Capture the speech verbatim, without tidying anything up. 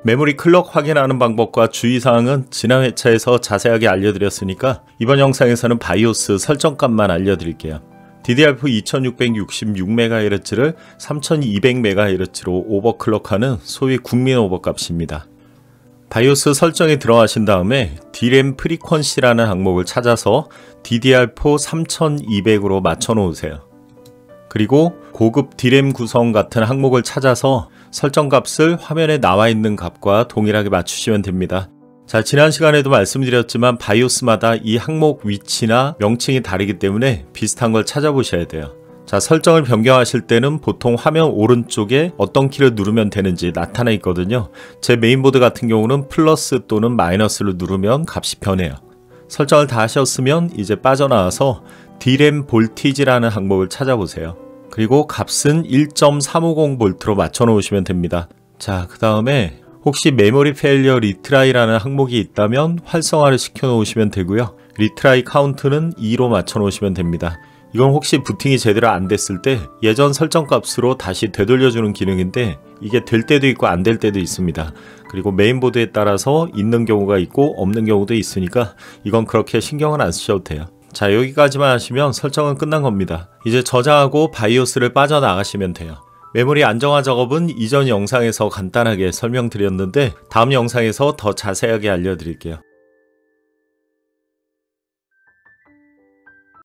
메모리 클럭 확인하는 방법과 주의사항은 지난 회차에서 자세하게 알려드렸으니까 이번 영상에서는 바이오스 설정값만 알려드릴게요. 디디알포 이천육백육십육 메가헤르츠를 삼천이백 메가헤르츠로 오버클럭하는 소위 국민 오버값입니다. 바이오스 설정에 들어가신 다음에 디램 프리퀀시라는 항목을 찾아서 디디알포 삼천이백으로 맞춰 놓으세요. 그리고 고급 디램 구성 같은 항목을 찾아서 설정 값을 화면에 나와 있는 값과 동일하게 맞추시면 됩니다. 자, 지난 시간에도 말씀드렸지만 바이오스마다 이 항목 위치나 명칭이 다르기 때문에 비슷한 걸 찾아보셔야 돼요. 자, 설정을 변경하실 때는 보통 화면 오른쪽에 어떤 키를 누르면 되는지 나타나 있거든요. 제 메인보드 같은 경우는 플러스 또는 마이너스를 누르면 값이 변해요. 설정을 다 하셨으면 이제 빠져나와서 디램 볼티지라는 항목을 찾아보세요. 그리고 값은 일 점 삼오공 볼트로 맞춰 놓으시면 됩니다. 자, 그 다음에 혹시 메모리 페일리어 리트라이라는 항목이 있다면 활성화를 시켜 놓으시면 되고요. 리트라이 카운트는 이로 맞춰 놓으시면 됩니다. 이건 혹시 부팅이 제대로 안 됐을 때 예전 설정 값으로 다시 되돌려주는 기능인데 이게 될 때도 있고 안 될 때도 있습니다. 그리고 메인보드에 따라서 있는 경우가 있고 없는 경우도 있으니까 이건 그렇게 신경은 안 쓰셔도 돼요. 자, 여기까지만 하시면 설정은 끝난 겁니다. 이제 저장하고 바이오스를 빠져나가시면 돼요. 메모리 안정화 작업은 이전 영상에서 간단하게 설명드렸는데 다음 영상에서 더 자세하게 알려드릴게요.